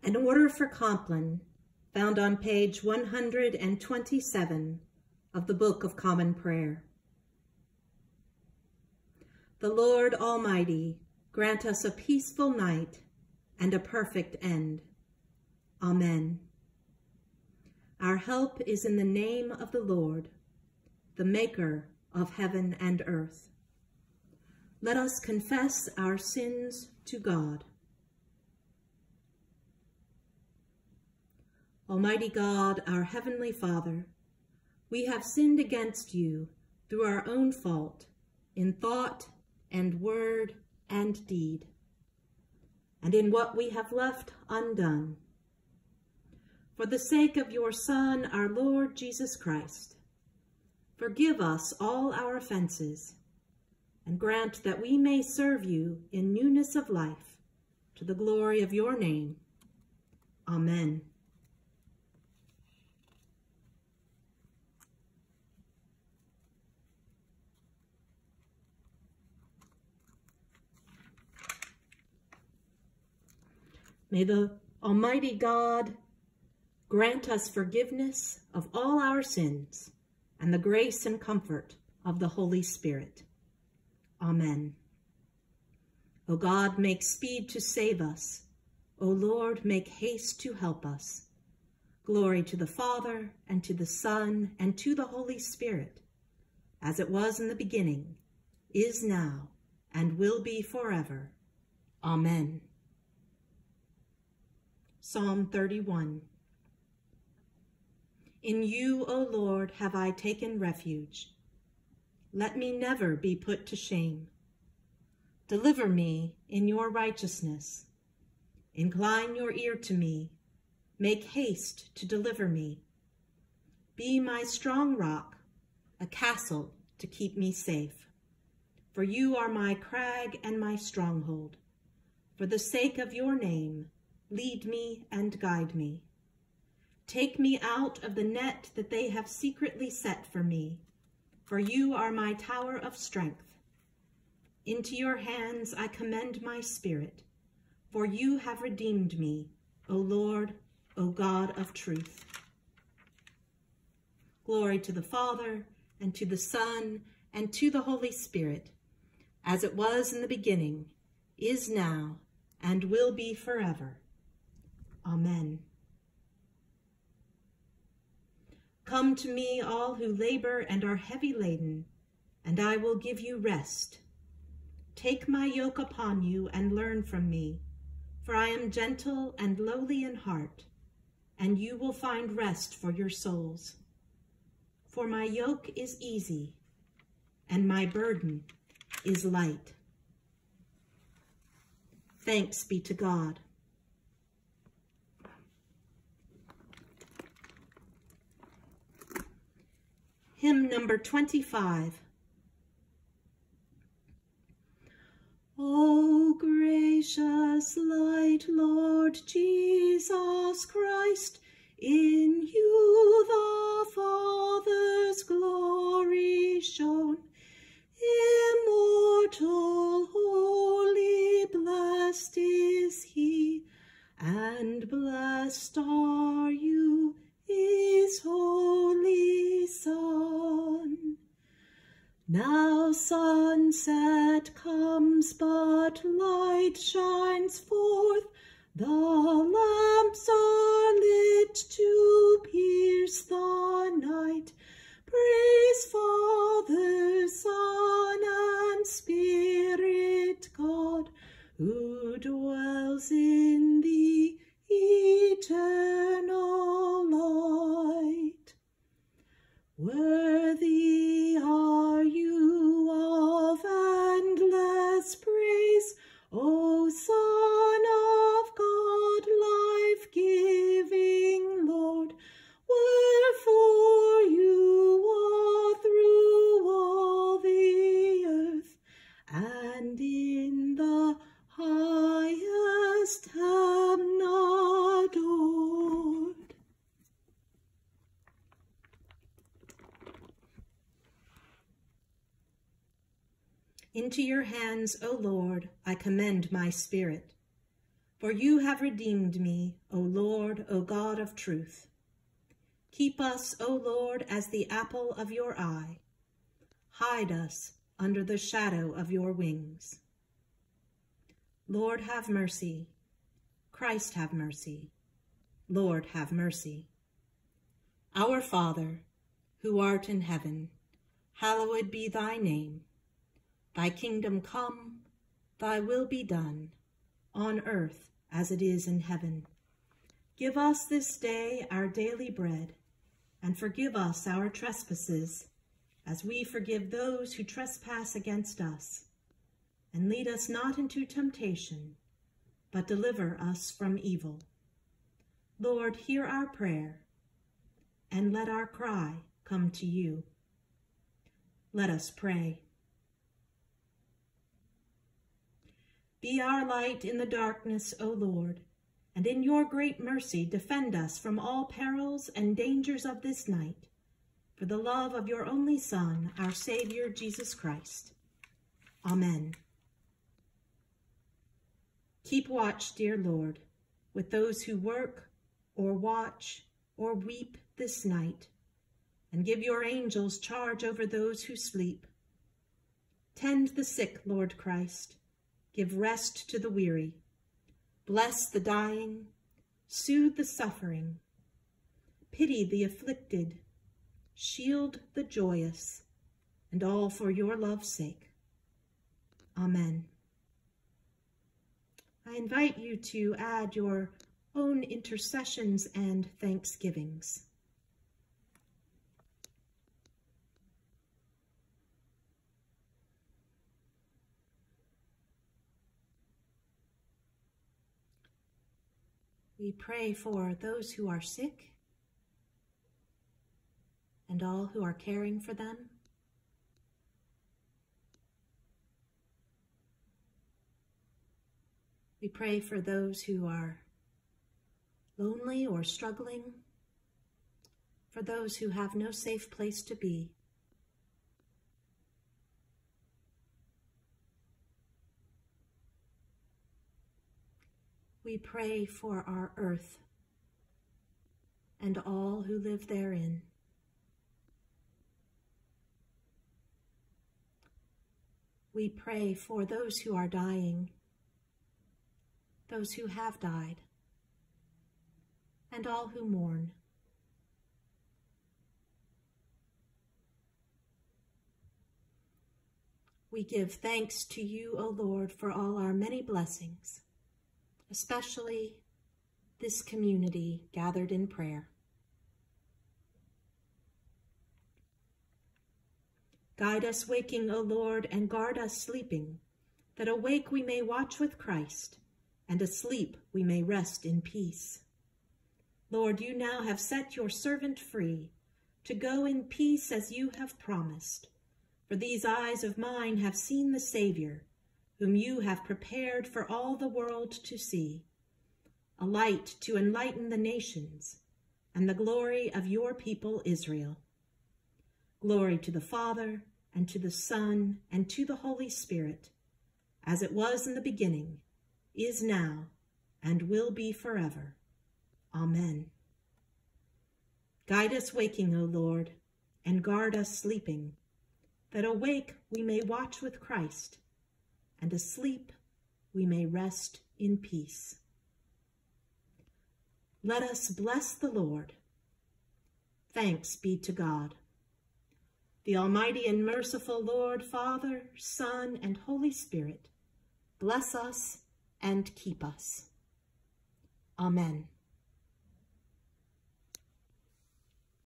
An order for Compline, found on page 127 of the Book of Common Prayer. The Lord Almighty grant us a peaceful night and a perfect end. Amen. Our help is in the name of the Lord, the Maker of heaven and earth. Let us confess our sins to God. Almighty God, our heavenly Father, we have sinned against you through our own fault in thought and word and deed, and in what we have left undone. For the sake of your Son, our Lord Jesus Christ, forgive us all our offenses, and grant that we may serve you in newness of life, to the glory of your name. Amen. May the Almighty God grant us forgiveness of all our sins and the grace and comfort of the Holy Spirit. Amen. O God, make speed to save us. O Lord, make haste to help us. Glory to the Father, and to the Son, and to the Holy Spirit, as it was in the beginning, is now, and will be forever. Amen. Psalm 31. In you, O Lord, have I taken refuge. Let me never be put to shame. Deliver me in your righteousness. Incline your ear to me. Make haste to deliver me. Be my strong rock, a castle to keep me safe. For you are my crag and my stronghold. For the sake of your name, lead me and guide me. Take me out of the net that they have secretly set for me, for you are my tower of strength. Into your hands I commend my spirit, for you have redeemed me, O Lord, O God of truth. Glory to the Father, and to the Son, and to the Holy Spirit, as it was in the beginning, is now, and will be forever. Amen. Come to me, all who labor and are heavy laden, and I will give you rest. Take my yoke upon you and learn from me, for I am gentle and lowly in heart, and you will find rest for your souls. For my yoke is easy, and my burden is light. Thanks be to God. Hymn number 25. O gracious light, Lord Jesus Christ, in you the Father's glory shone. Immortal, holy, blessed is he, and blessed are you, his holy Son. Now sunset comes, but light shines forth. The lamps are lit to pierce the night. Praise Father, Son, and Spirit, God, who dwells in the eternal light. Worthy are you of endless praise, O Son of God, life-giving Lord. Wherefore you are through all the earth, and in the highest heaven adored. Into your hands, O Lord, I commend my spirit. For you have redeemed me, O Lord, O God of truth. Keep us, O Lord, as the apple of your eye. Hide us under the shadow of your wings. Lord, have mercy. Christ, have mercy. Lord, have mercy. Our Father, who art in heaven, hallowed be thy name. Thy kingdom come, thy will be done, on earth as it is in heaven. Give us this day our daily bread, and forgive us our trespasses, as we forgive those who trespass against us. And lead us not into temptation, but deliver us from evil. Lord, hear our prayer, and let our cry come to you. Let us pray. Be our light in the darkness, O Lord, and in your great mercy defend us from all perils and dangers of this night, for the love of your only Son, our Savior, Jesus Christ. Amen. Keep watch, dear Lord, with those who work or watch or weep this night, and give your angels charge over those who sleep. Tend the sick, Lord Christ. Give rest to the weary. Bless the dying. Soothe the suffering. Pity the afflicted. Shield the joyous. And all for your love's sake. Amen. I invite you to add your own intercessions and thanksgivings. We pray for those who are sick and all who are caring for them. We pray for those who are lonely or struggling, for those who have no safe place to be. We pray for our earth and all who live therein. We pray for those who are dying, those who have died, and all who mourn. We give thanks to you, O Lord, for all our many blessings, especially this community gathered in prayer. Guide us waking, O Lord, and guard us sleeping, that awake we may watch with Christ, and asleep we may rest in peace. Lord, you now have set your servant free to go in peace as you have promised. For these eyes of mine have seen the Savior, whom you have prepared for all the world to see, a light to enlighten the nations, and the glory of your people Israel. Glory to the Father, and to the Son, and to the Holy Spirit, as it was in the beginning, is now, and will be forever. Amen. Guide us waking, O Lord, and guard us sleeping, that awake we may watch with Christ, and asleep we may rest in peace. Let us bless the Lord. Thanks be to God. The Almighty and merciful Lord, Father, Son, and Holy Spirit, bless us and keep us. Amen.